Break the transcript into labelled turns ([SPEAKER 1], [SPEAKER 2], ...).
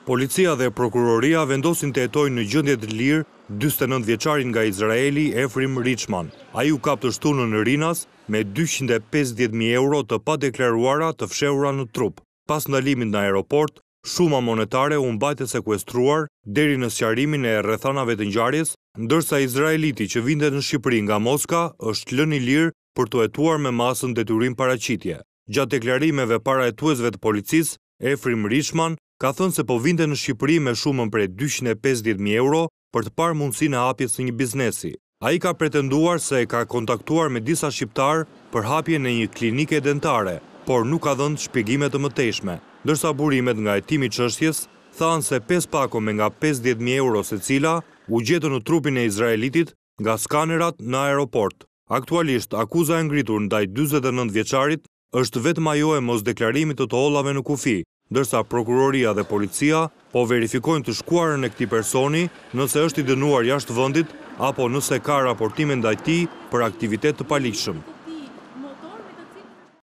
[SPEAKER 1] Policia dhe prokuroria vendosin të hetojnë në gjendje të lirë 49 vjeçarin nga Izraeli Efrim Richman. Ai u kap të shtunën në Rinas me 250.000 euro të padeklaruara të fshehura në trup. Pas ndalimit në aeroport, shuma monetare u mbajtë sekuestruar deri në sqarimin e rrethanave të ngjarjes, ndërsa izraeliti që vinte në Shqipëri nga Moska është lënë i lirë për të hetuar me masën detyrim paraqitje. Gjatë deklarimeve para hetuesve të policisë, Efrim Richman ka thënë se po vinte në Shqipëri me shumën prej 250.000 euro për të parë mundësinë e hapjes së një biznesi. Ai ka pretenduar se ka kontaktuar me disa shqiptar për hapjen e një klinike dentare, por nuk ka dhënë shpjegime të mëtejshme, ndërsa burimet nga hetimi i çështjes thanë se 5 pako me nga 50.000 euro secila u gjetën në trupin e izraelitit nga skanerat në aeroport. Aktualisht, akuza e ngritur ndaj 49 vjeçarit është vetëm ajo e mosdeklarimit të hollave në kufi, ndërsa prokuroria dhe policia po verifikojnë të shkuarën e këtij personi nëse është i dënuar jashtë vendit apo nëse ka raportime ndaj tij për aktivitet të paligjshëm.